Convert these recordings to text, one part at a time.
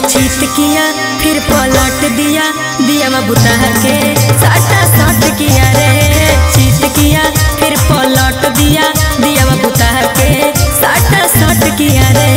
चीत किया फिर पलट दिया, दिया में बुता के साटा साट किया रे। चीत किया फिर पलट दिया, दिया में बुता के साटा साट किया रे।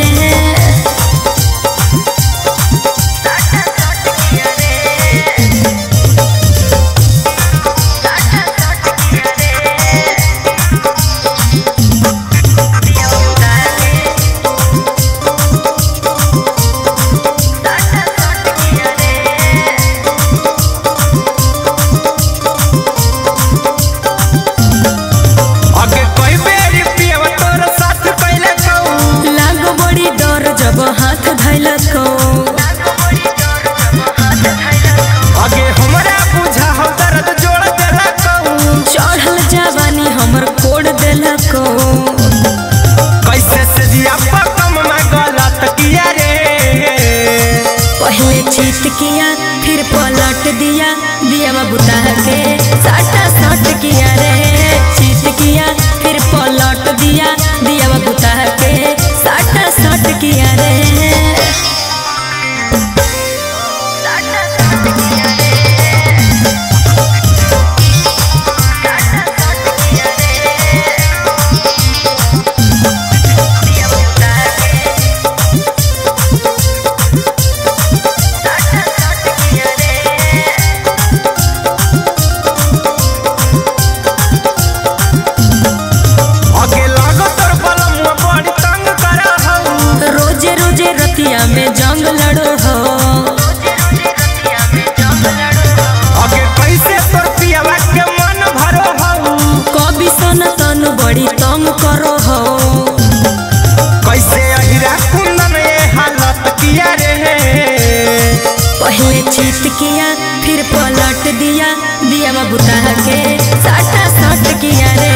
चीत किया फिर पलट दिया, दिया में बुता के साटा साट किया रे। चीत किया फिर पलट दिया, दिया में बुता के साटा साट किया रे। में जंग लड़ो हो आगे कैसे तोर पियावा के मन भरो हो। कभी सन तन बड़ी तंग करो हो। कैसे अहिरा कुंदन ये हालत किया रे। पहले चीत किया फिर पलट दिया, दिया में बुता के साटा साट किया रे।